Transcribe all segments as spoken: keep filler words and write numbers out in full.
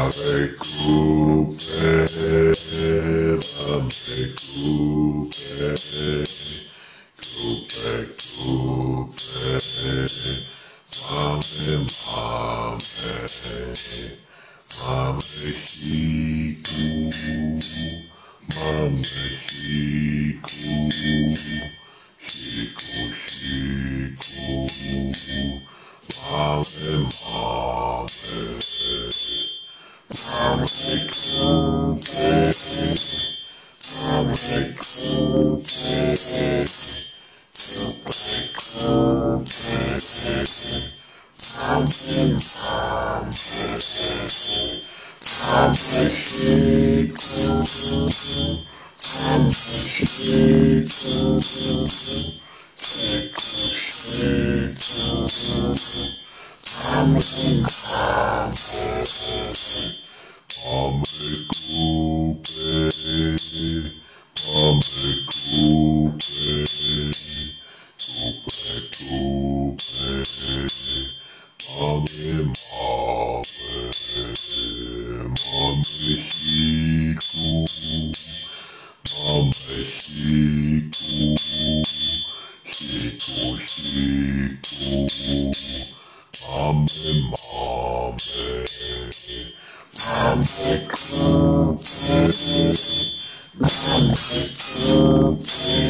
Hare Kupe, Mame Kupe, Kupe Kupe, Mame Mame, Mame siku, Mame siku, siku siku, Mame Mame, Mame Kupe, Mame Kupe, Kupe Kupe, Mame Mame, Mame siku, Mame siku, siku siku, Mame Mame, Mame Kupe, Mame Kupe, Kupe Kupe, Mame Mame, Mame siku, Mame siku, siku siku, Mame Mame, Mame Kupe, Mame Kupe,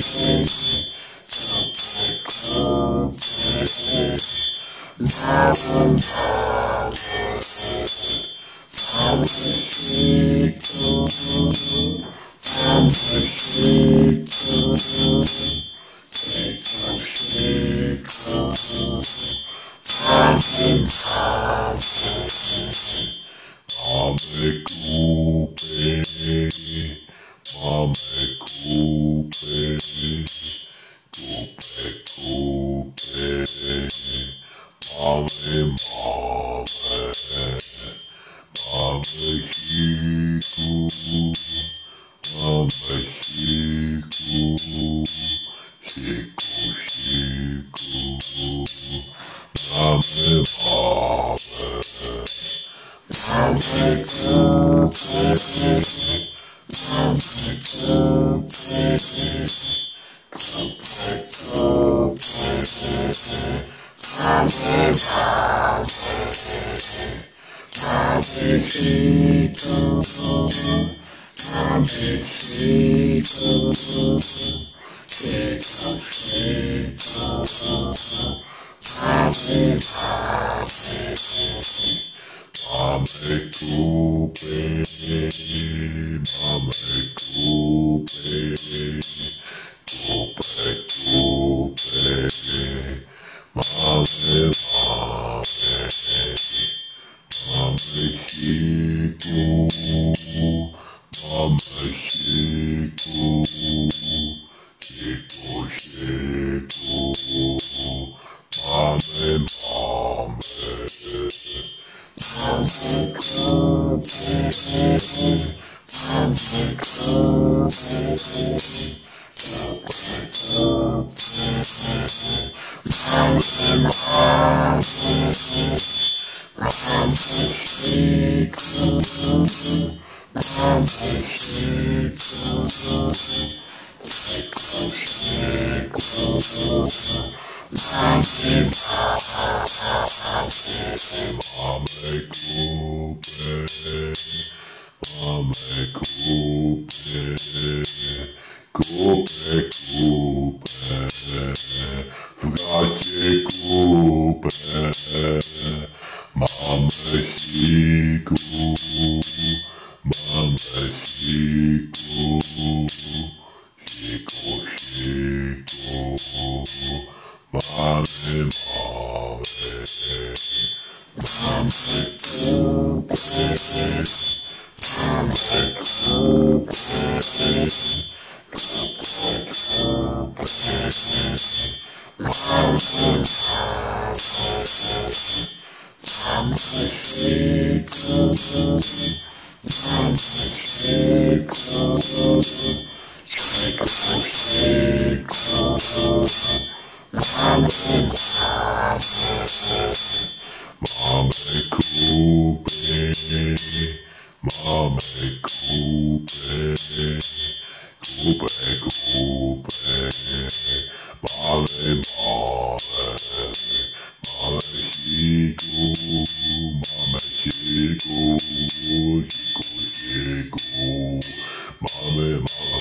Kupe Kupe, Mame Mame, Mame siku, Mame siku, siku siku, Mame Mame, Mame Kupe, Mame Kupe, Kupe Kupe, Mame Mame, Mame siku, Mame siku, siku siku, Mame Mame, Mame Kupe, Mame Kupe, Kupe Kupe, Mame Mame, Mame siku, Mame siku, siku siku, Mame Mame, Mame Kupe, Mame Kupe, Kupe Kupe, Mame Mame, Mame siku, Mame siku, siku siku, Mame Mame, Mame Kupe, Mame Kupe, Kupe Kupe, Mame Mame, Mame siku, Mame siku, siku siku, Mame Mame, Mame Kupe, Mame Kupe, Kupe Kupe, Gache Kupe, Mame siku, Mame siku, siku siku, Mame Mame, Mame Kupe, Mame Kupe, Kupe Kupe, Mame Mame, Mame siku, Mame siku, siku siku, Mame Mame, Mame Kupe, mame siku, siku siku, mame mame.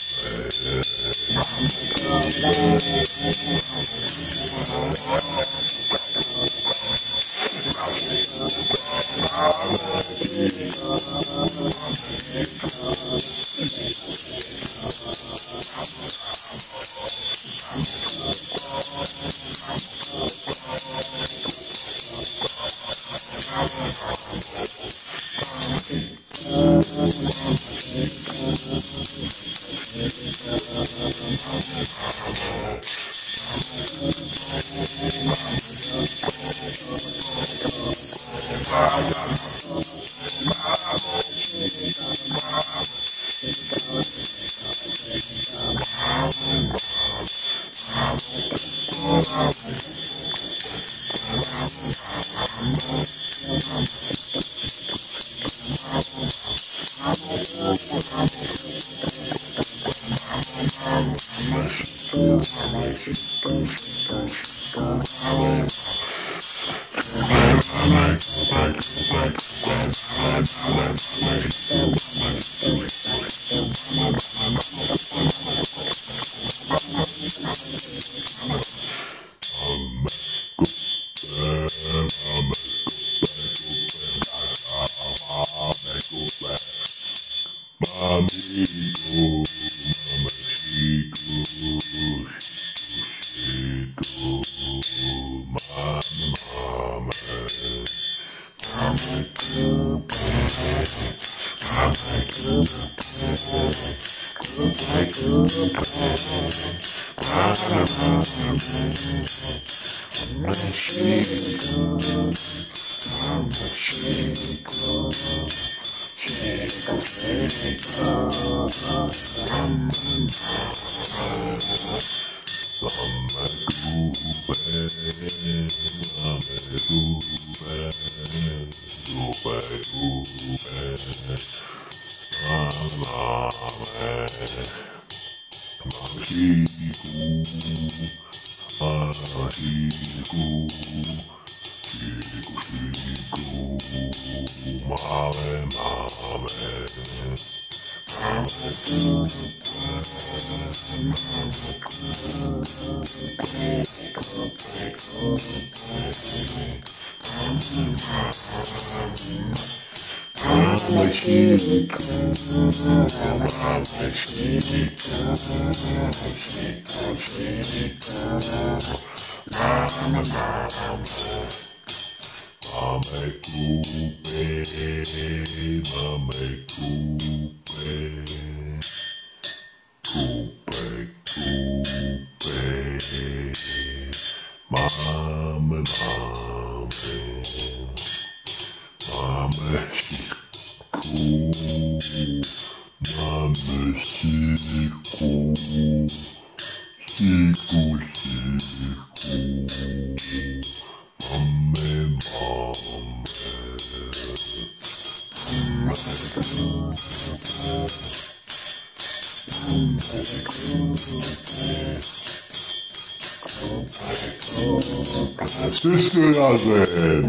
Sister Yazin.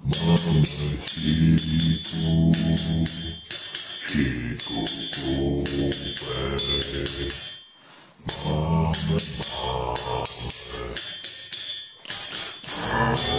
Mame siku, siku kupe. Mame, mame,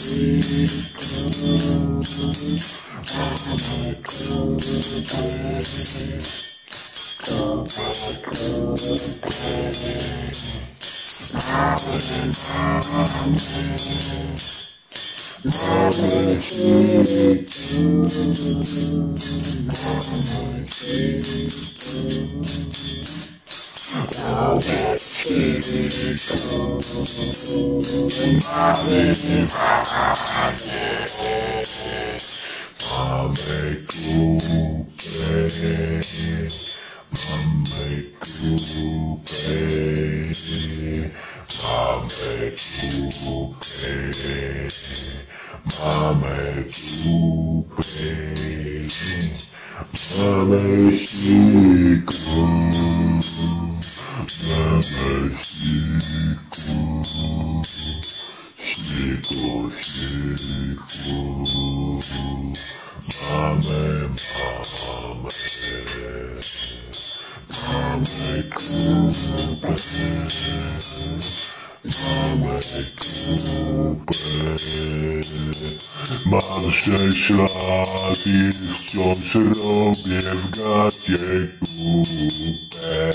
Mam sześć lat i wciąż robię w gacie kupę.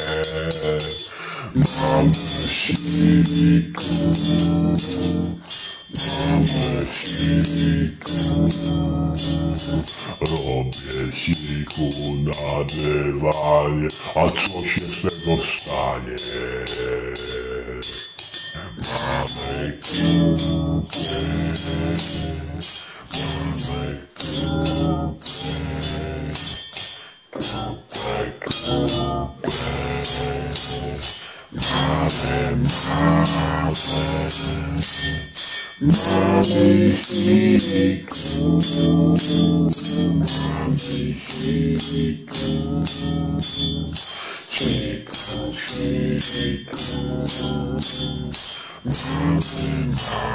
Mamy siku, mamy siku. Robię siku na dywanie, a co się z tego stanie? Mame Kupe, Mame Kupe, Kupe, Kupe, Mame, mame, Mame siku, Mame siku, siku, siku. Mame, mame,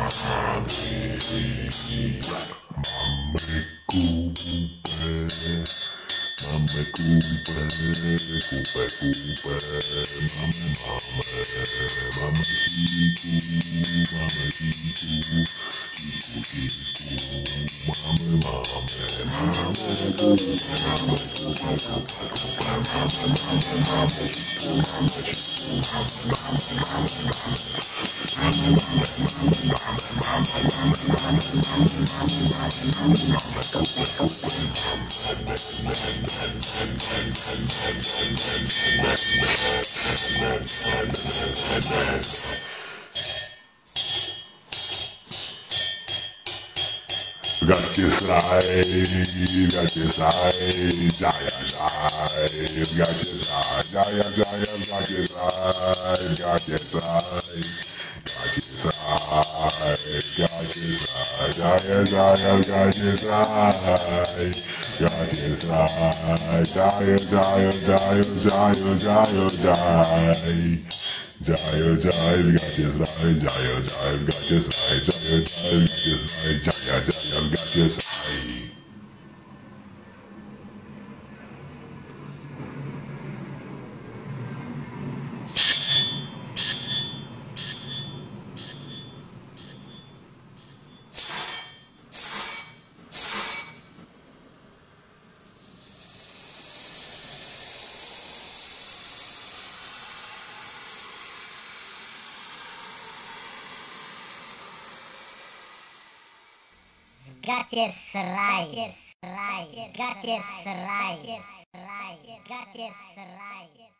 Mame Kupe, Mame Kupe, Kupe, Kupe, Mame, mame, Mame siku, Mame siku, siku, siku, Mame, mame, Mame Kupe, Mame Kupe, Kupe, Kupe, Mame, mame, Mame siku, Mame siku, Mame, mame, Mame, Gacie sai, gacie sai, jaya sai, gacie sai, jaya jaya, gacie sai, gacie sai, gacie sai, gacie sai, jaya jaya, gacie sai, gacie sai, jaya jaya, jaya jaya, jaya jaya. Jaya Jaya Gacia Sai, Jaya Jaya Gacia Sai, Jaya Jaya Gacia Sai, Jaya Jaya Gacia Sai. Gacie sraj, gacie sraj, gacie sraj, gacie sraj.